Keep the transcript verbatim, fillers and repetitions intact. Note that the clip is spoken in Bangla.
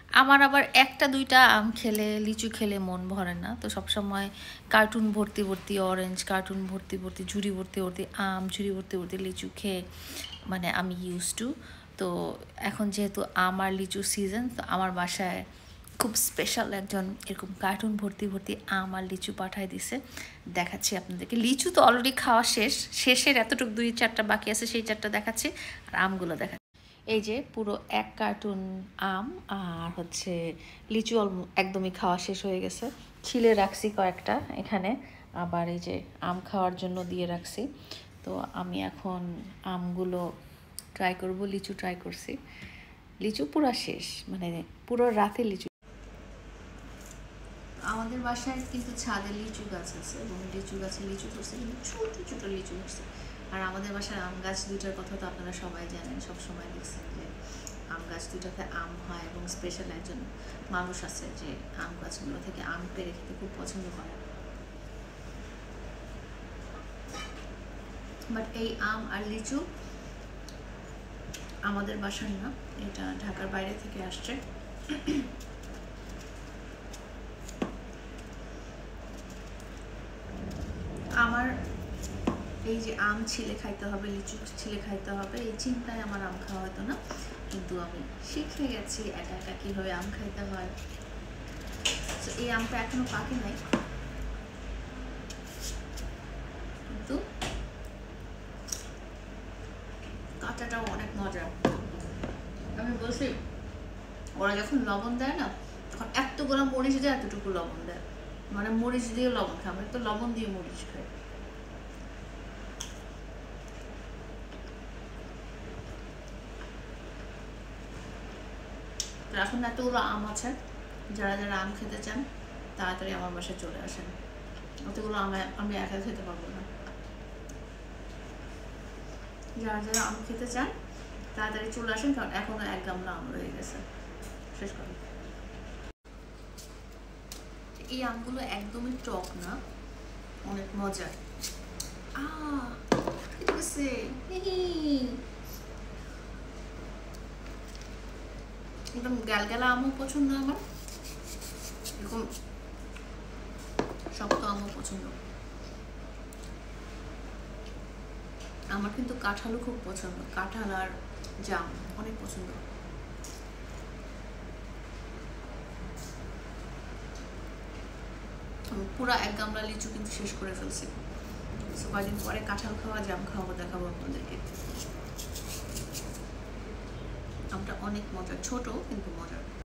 আমার আবার একটা দুইটা আম খেলে লিচু খেলে মন ভরে না, তো সবসময় কার্টুন ভর্তি ভর্তি অরেঞ্জ, কার্টুন ভর্তি ভর্তি ঝুড়ি ভর্তি ভর্তি আম, ঝুড়ি ভর্তি ভর্তি লিচু খেয়ে মানে আমি ইউজ টু। তো এখন যেহেতু আম আর লিচু সিজন, তো আমার বাসায় খুব স্পেশাল একজন এরকম কার্টুন ভর্তি ভর্তি আম আর লিচু পাঠায় দিছে। দেখাচ্ছি আপনাদেরকে। লিচু তো অলরেডি খাওয়া শেষ, শেষের এতটুকু দুই চারটা বাকি আছে, সেই চারটা দেখাচ্ছি। আর আমগুলো দেখাচ্ছি। এই যে পুরো এক কার্টুন আম আর হচ্ছে লিচু একদমই খাওয়া শেষ হয়ে গেছে। ছিলে রাখছি কয়েকটা এখানে, আবার এই যে আম খাওয়ার জন্য দিয়ে রাখছি। তো আমি এখন আমগুলো ট্রাই করব। লিচু ট্রাই করছি, লিচু পুরো শেষ, মানে পুরো রাতে লিচু। আমাদের বাসায় কিন্তু ছাদে লিচু গাছ আছে এবং লিচু গাছে লিচু ধরছে, কিন্তু ছোটো ছোটো লিচু ধরছে। আর আমাদের বাসায় আম গাছ দুইটার কথা তো আপনারা সবাই জানেন, সবসময় দেখছেন যে আম গাছ দুইটাতে আম হয় এবং স্পেশাল একজন মানুষ আছে যে আম গাছগুলো থেকে আম পেড়ে খেতে খুব পছন্দ করে। বাট এই আম আর লিচু আমাদের বাসার না, এটা ঢাকার বাইরে থেকে আসছে। আমার এই যে আম ছিলে খাইতে হবে, লিচু ছিলে খাইতে হবে, এই চিন্তায় আমার আম খাওয়া হতো না, কিন্তু আমি শিখে গেছি একা একা কীভাবে আম খাইতে হয়। তো এই আমটা এখনো পাকে নাই, কিন্তু কাঁচাটাও অনেক মজা। আমি বলছি ওরা যখন লবণ দেয় না, তখন এতগুলো মরিচ দেয়, এতটুকু লবণ দেয়, মানে মরিচ দিয়ে লবণ খাই, আমরা তো লবণ দিয়ে মরিচ খাই। এখন এতগুলো আম আছে, যারা যারা আম খেতে চান তাড়াতাড়ি আমার বাসায় চলে আসেন। অতগুলো আম আমি একা খেতে পারবো না। যারা যারা আম খেতে চান তাড়াতাড়ি চলে আসেন, কারণ এখনো এক গামলা আম রয়ে গেছে, শেষ করি। এই আমগুলো একদমই টক না, অনেক মজার। একদম গ্যালগ্যালা আমও পছন্দ আমার, এরকম শক্ত আমও পছন্দ। আমার কিন্তু কাঁঠালও খুব পছন্দ, কাঁঠাল আর জাম অনেক পছন্দ। পুরা এক গামলা লিচু কিন্তু শেষ করে ফেলছি। কয়েকদিন পরে কাঁঠাল খাওয়া, জাম খাওয়া দেখাবো আপনাদেরকে। আমটা অনেক মজার, ছোট কিন্তু মজার।